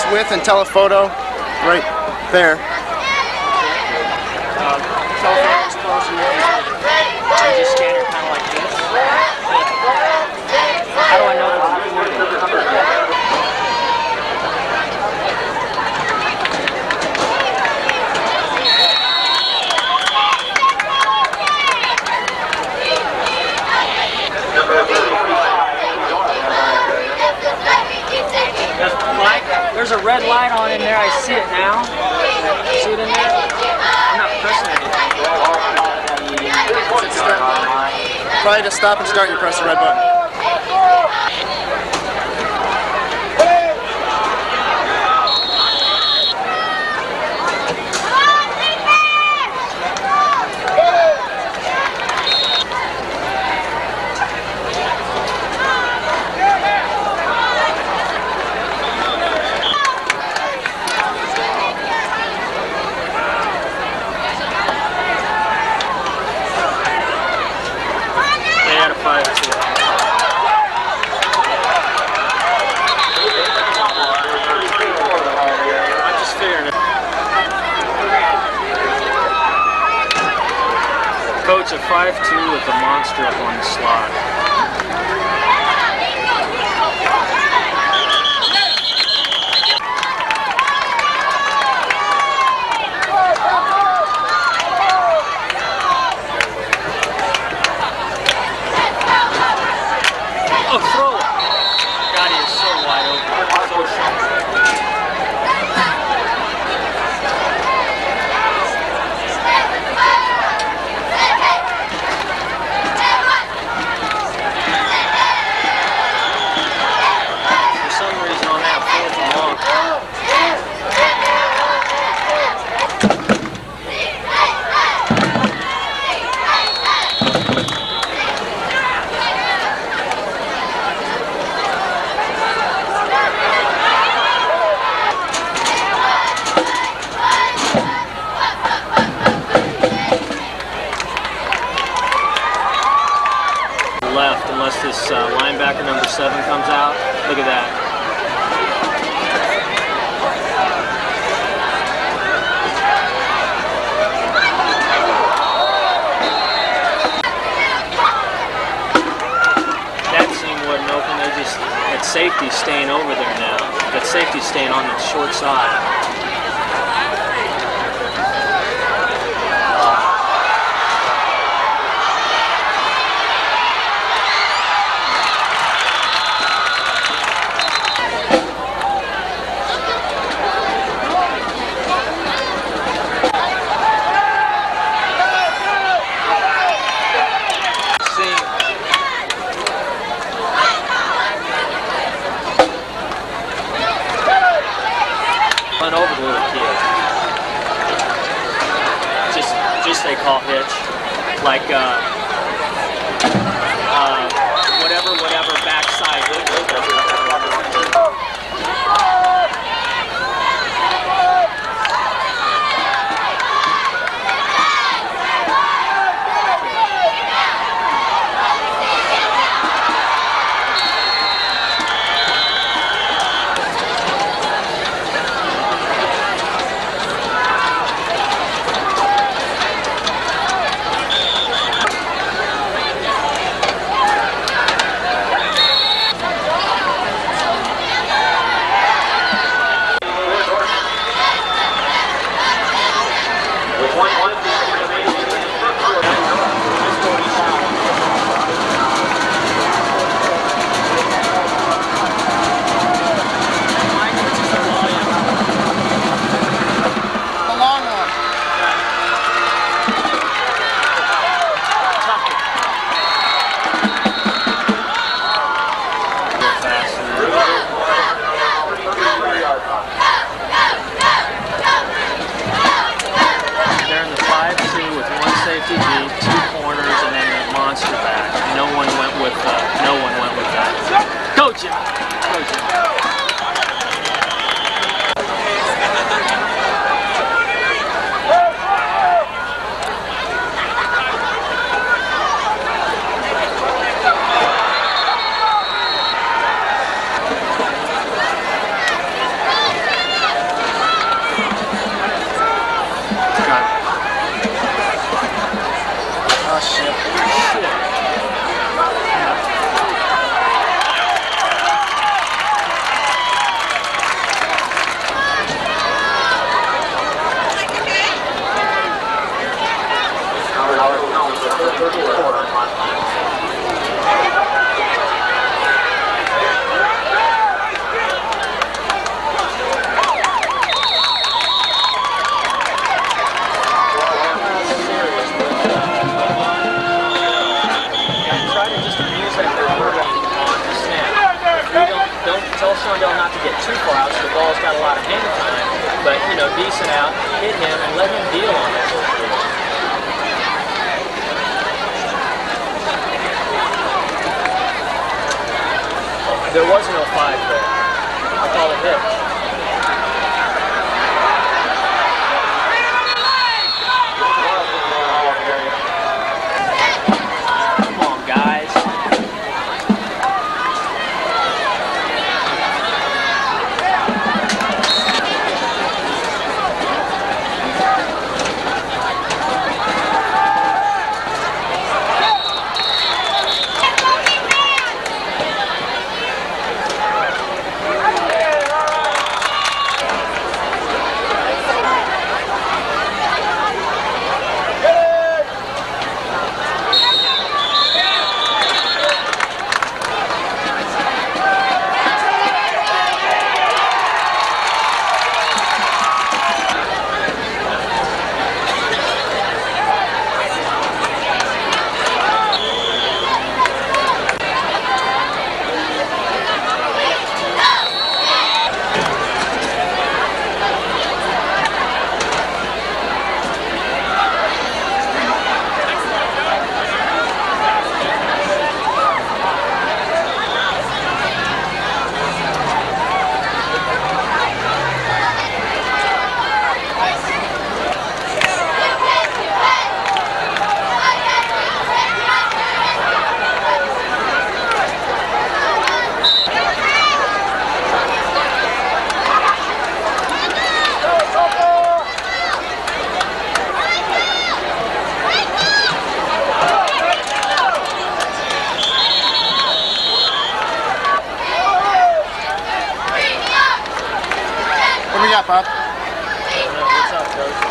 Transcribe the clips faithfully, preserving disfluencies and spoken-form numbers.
with and telephoto right there. Um, telephoto is close and you just stand it kind of like this. How do I know that it's recording? There's a red light on in there. I see it now. See it in there? I'm not pressing anything. Probably to stop and start, you press the red button. Coach a five two with the monster up on the slot. Oh, throw it! God, he is so wide open. So sharp. Left unless this uh, linebacker number seven comes out. Look at that. That seam wasn't open. They just that safety's staying over there now. That safety's staying on the short side. Run over the little kid. Just, just they call hitch, like uh, uh, whatever, whatever backside hitch. know, decent out, hit him, and let him deal on it. There was no five there. I call it hit. What do we got, Bob? What's up, Coach?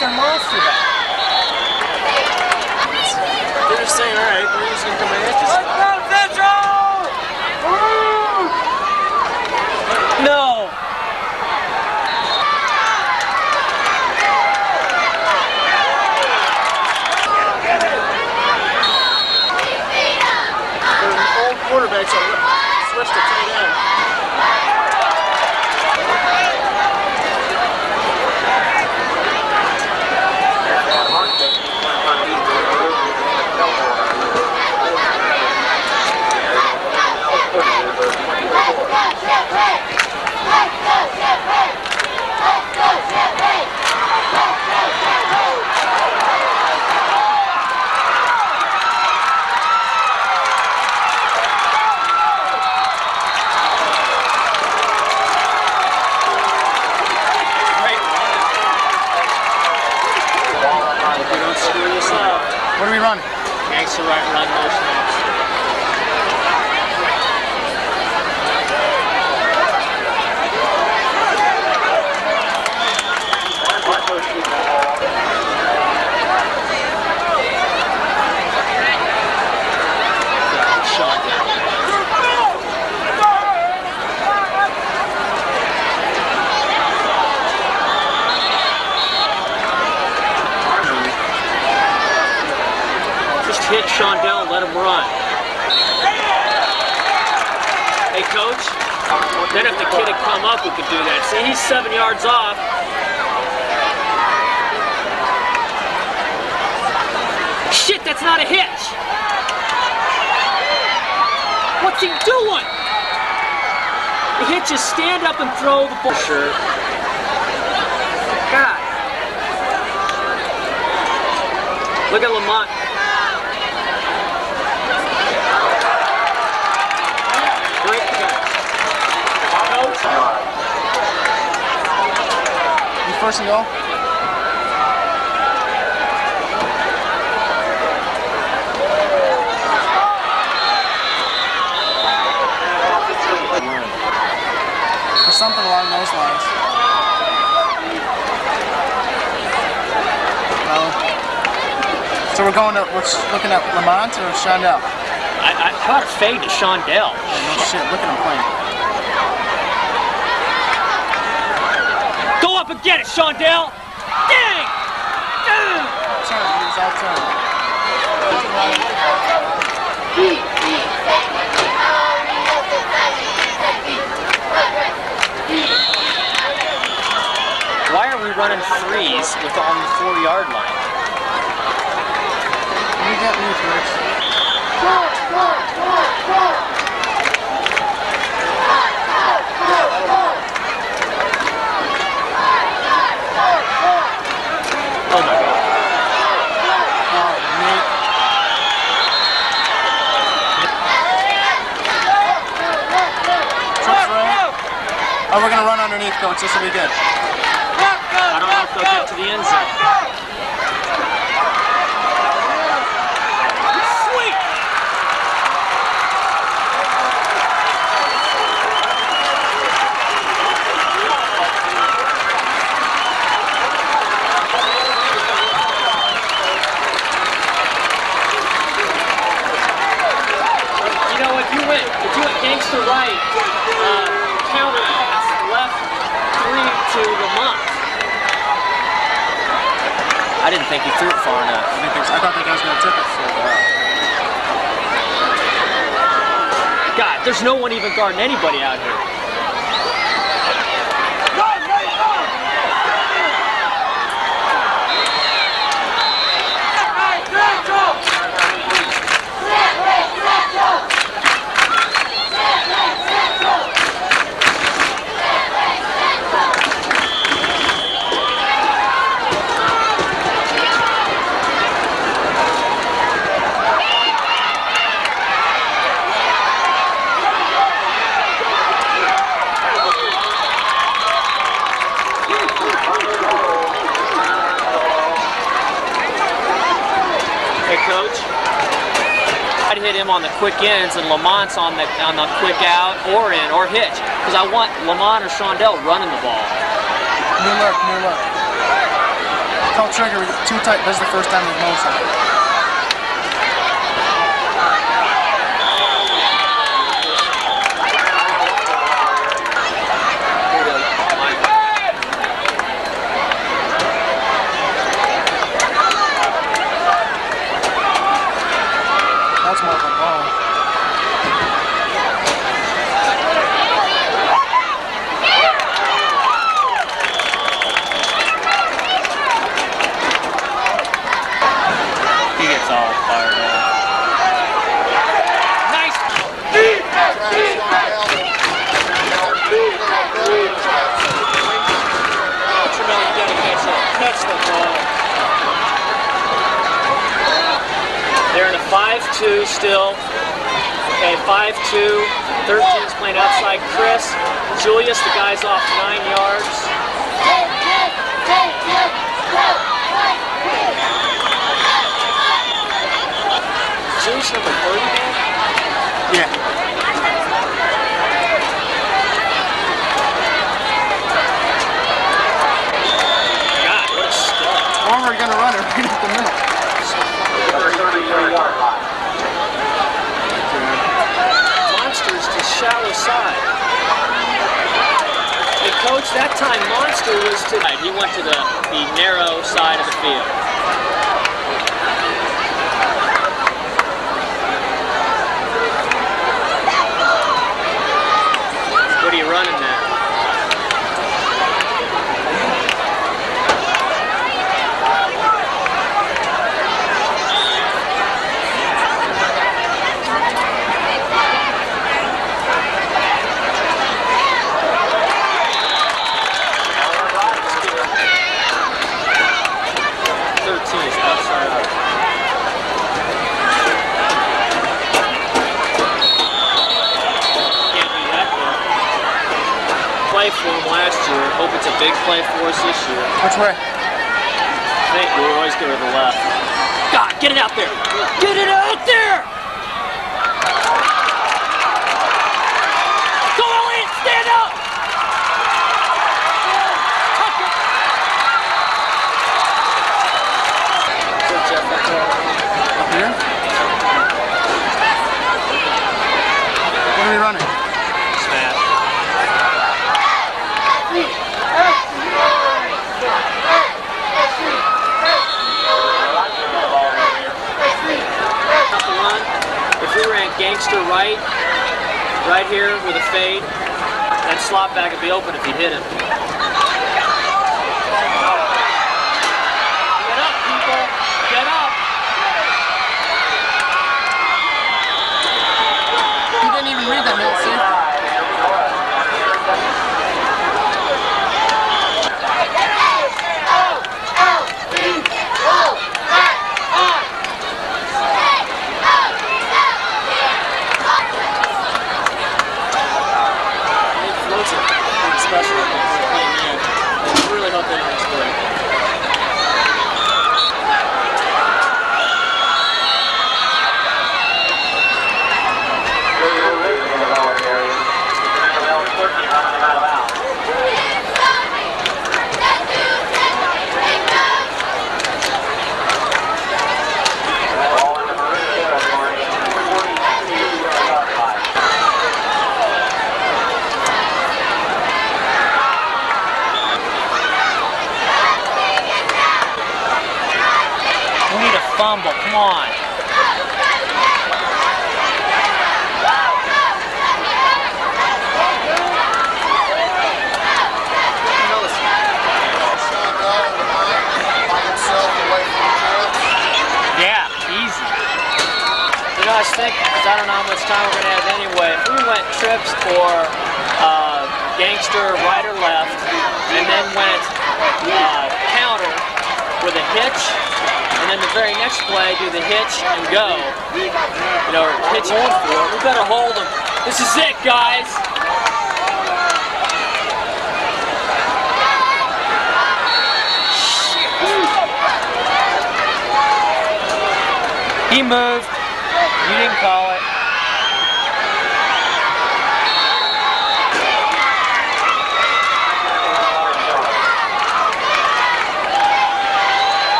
They're monster back. They're just saying, all right, we're just gonna come in here. No. The old quarterbacks are switched to tight end. What are we running? Gangster right run motion. Hit Shondell, let him run. Hey, coach, then if the kid had come up, we could do that. See, he's seven yards off. Shit, that's not a hitch. What's he doing? The hitch is stand up and throw the ball. Sure. God. Look at Lamont. You first and goal? Or something along those lines. Well, so we're going to, we're looking at Lamont or Shondell? I, I thought fade to Shondell. Yeah, no shit, look at him playing. Go up and get it, Shondell! Dang! Dang! Turn, he was out turn. Why are we running threes with on the four yard line? You get me first. Oh my God. Oh, Nate. Trips right. Oh, we're gonna run underneath, coach. This will be good. I don't know if they'll get to the end zone. Sweet! You know, if you went, if you went gangster right, uh, counter pass left three to Lamont. I didn't think he threw it far enough. I, think I thought that guy was gonna tip it for a while. God, there's no one even guarding anybody out here. I'd hit him on the quick ends and Lamont's on the on the quick out or in or hitch because I want Lamont or Shondell running the ball. New look, new look. Pull trigger too tight. This is the first time we've motion. That's more of a ball. He gets all fired up. Nice! Tremel, you gotta catch it. Catch the ball. They're in a five two still. Okay, five two. thirteen's playing outside Chris. Julius, the guy's off nine yards. Julius number thirty, man? Yeah. God, what a stud. Or we're gonna run it right at the minute. Monsters to shallow side. Hey coach, that time Monster was to he went to the, the narrow side of the field. What are you running there? thirteen is outside of it. Can't do that though. Play for him last year. Hope it's a big play for us this year. Which way? I think we'll always go to the left. God, get it out there! Get it out there! Go in! Stand up! Up here? What are we running? Snap. Couple run. If we ran gangster right, right here with a fade, that slot back would be open if you hit him. Get up, people! Get up! He didn't even read that minute, see? Floats are pretty special. I really hope they don't explode. We need a fumble, come on. Yeah, easy. You know, I was thinking, because I don't know how much time we're going to have anyway, if we went trips for uh, gangster right or left, and then went uh, counter with a hitch, and then the very next play do the hitch and go, you know, or hitch on for it, we better hold them. This is it, guys! He moved. You didn't call it.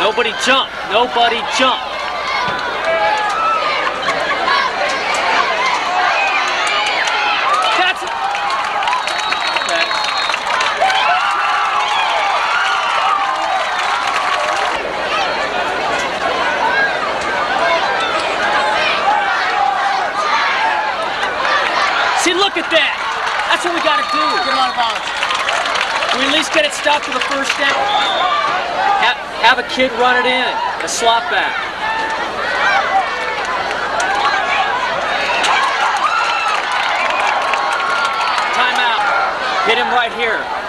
Nobody jump. Nobody jump. That's it. Okay. See, look at that. That's what we got to do. Get him out of bounds. We at least get it stopped to the first down. Have, have a kid run it in, a slot back. Timeout. Hit him right here.